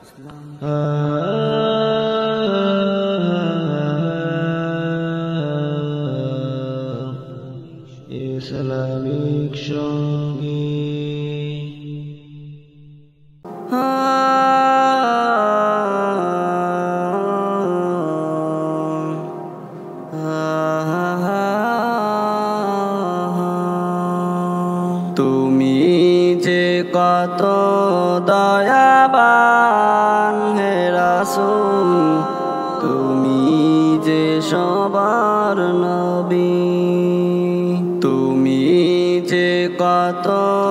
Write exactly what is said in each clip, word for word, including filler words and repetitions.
Islamic সঙ্গীত। তুমি যে কত দয়াবান হে রাসূল, তুমি যে সবার নবী। তুমি যে কত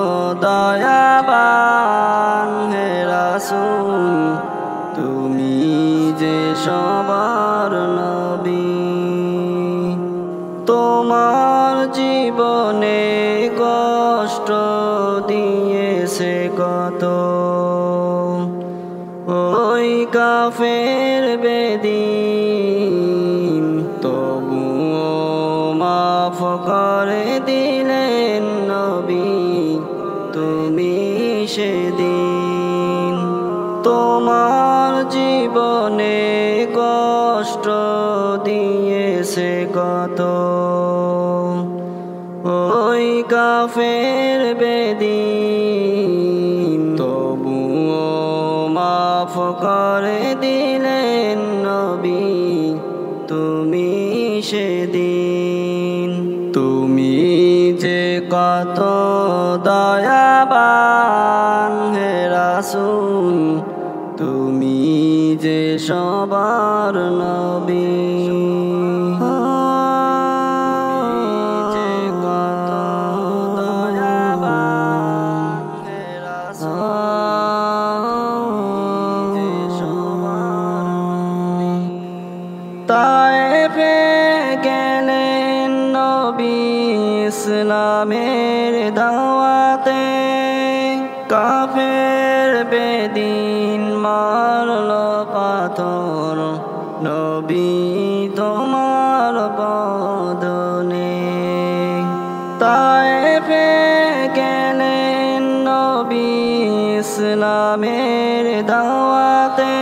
দয়াবান হে রাসূল, তুমি যে সবার নবী। তোমার জীবনে কষ্ট দিয়েছে কত ওই কাফের বেদীন, তবুও মাফ করে দিলেন নবী তুমি সেদিন। তোমার জীবনে কষ্ট দিয়েছে কত ওই কাফের বেদীন, তবুও মাফ করে দিলেন নবী তুমি সেদিন। তুমি যে কত দয়াবান হে রাসূল, তুমি যে সবার নবী। তায়েফে গেলেন নবী ইসলামের দাওয়াতে, কাফের বেদিন মারল পাথর নবী তোমার বদনে। তায়েফে গেলেন নবী ইসলামের দাওয়াতে,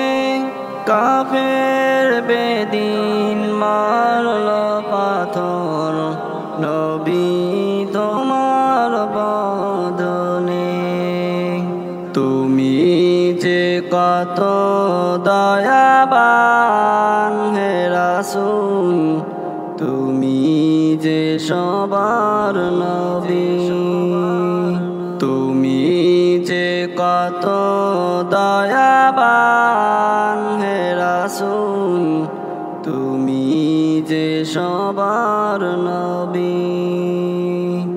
কাফের বেদিন মারল পাথর নবী তোমার বদনে। তুমি যে কত দয়াবান হে রাসূল, তুমি যে সবার নবী। তুমি যে কত দয়াবান হে রাসূল, তুমি যে সবার নবী।